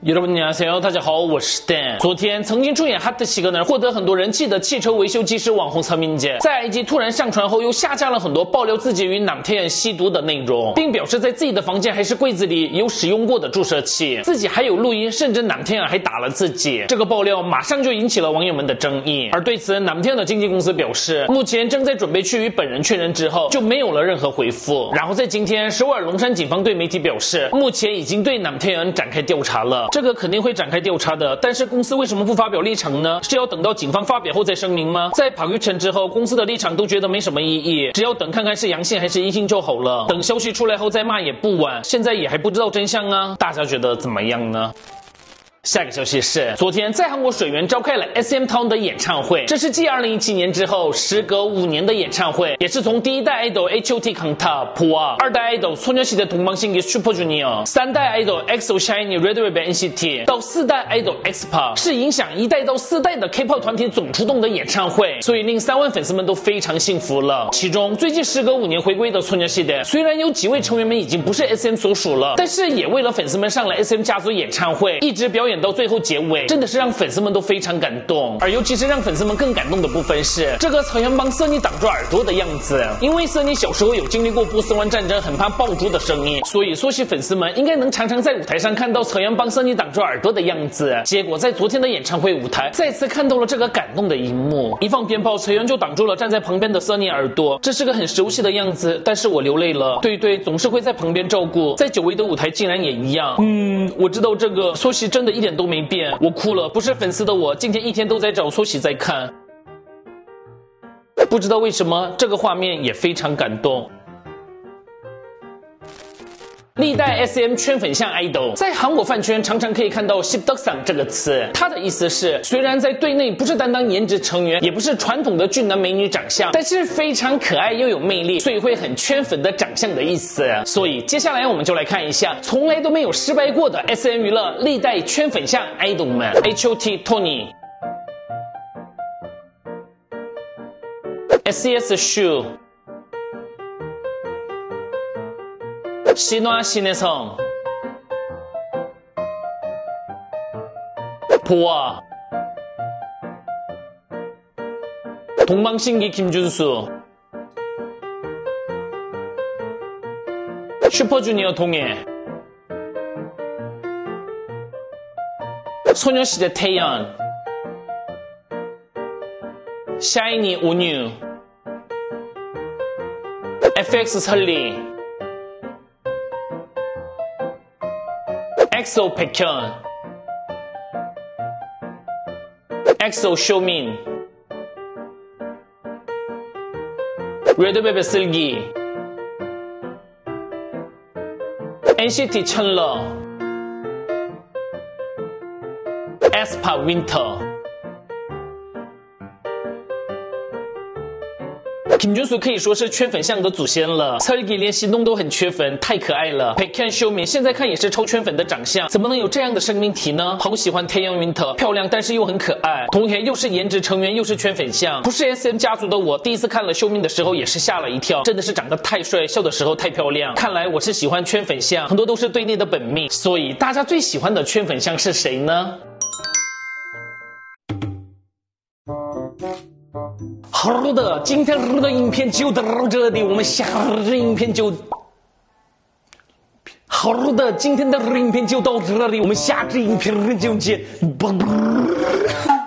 여러분 안녕하세요，大家好，我是 Dan。昨天曾经出演《Hot Signal》获得很多人气的汽车维修技师网红陈明杰，在 IG 突然上传后，又下架了很多爆料自己与南天吸毒的内容，并表示在自己的房间还是柜子里有使用过的注射器，自己还有录音，甚至南天还打了自己。这个爆料马上就引起了网友们的争议。而对此，南天的经纪公司表示，目前正在准备去与本人确认之后，就没有了任何回复。然后在今天，首尔龙山警方对媒体表示，目前已经对南天展开调查了。这个肯定会展开调查的，但是公司为什么不发表立场呢？是要等到警方发表后再声明吗？在朴玉成之后，公司的立场都觉得没什么意义，只要等看看是阳性还是阴性就好了。等消息出来后再骂也不晚，现在也还不知道真相啊，大家觉得怎么样呢？下个消息是，昨天在韩国水源召开了 SM Town 的演唱会，这是继2017年之后时隔5年的演唱会，也是从第一代 idol H.O.T. 강타 보아， 二代 idol 소녀시대 동방신기 슈퍼주니어， 三代 idol EXO SHINee Red Velvet NCT， 到四代 idol aespa， 是影响1代到4代的 K-pop 团体总出动的演唱会，所以令3万粉丝们都非常幸福了。其中最近时隔5年回归的소녀시대，虽然有几位成员们已经不是 SM 所属了，但是也为了粉丝们上了 SM 家族演唱会，一直表演到最后结尾，真的是让粉丝们都非常感动。而尤其是让粉丝们更感动的部分是这个草原帮瑟妮挡住耳朵的样子，因为瑟妮小时候有经历过波斯湾战争，很怕爆珠的声音，所以说起粉丝们应该能常常在舞台上看到草原帮瑟妮挡住耳朵的样子。结果在昨天的演唱会舞台再次看到了这个感动的一幕，一放鞭炮，草原就挡住了站在旁边的瑟妮耳朵，这是个很熟悉的样子，但是我流泪了。对，总是会在旁边照顾，在久违的舞台竟然也一样。我知道这个缩喜真的一点都没变，我哭了，不是粉丝的我今天一天都在找缩喜在看，不知道为什么这个画面也非常感动。历代 SM 圈粉向 idol， 在韩国饭圈常常可以看到 십덕상 这个词，它的意思是虽然在队内不是担当颜值成员，也不是传统的俊男美女长相，但是非常可爱又有魅力，所以会很圈粉的长相的意思。所以接下来我们就来看一下从来都没有失败过的 SM 娱乐历代圈粉向 idol 们。 H.O.T. Tony， S.E.S. Shu， 신화 신혜성， 보아， 동방신기 김준수， 슈퍼주니어 동해， 소녀시대 태연， 샤이니 온유， FX 설리， EXO 백현， EXO 쇼민， 레드벨벳 슬기， NCT 천러， aespa winter。金俊淑可以说是圈粉向的祖先了，설기连行动都很缺粉，太可爱了。백현秀敏现在看也是超圈粉的长相，怎么能有这样的生命体呢？好喜欢태연 winter，漂亮但是又很可爱。동해又是颜值成员又是圈粉向，不是 SM 家族的我，第一次看了秀敏的时候也是吓了一跳，真的是长得太帅，笑的时候太漂亮。看来我是喜欢圈粉向，很多都是队内的本命。所以大家最喜欢的圈粉向是谁呢？好的，今天的影片就到这里，我们下日影片就好的，今天的影片就到这里，我们下支影片就见，拜拜。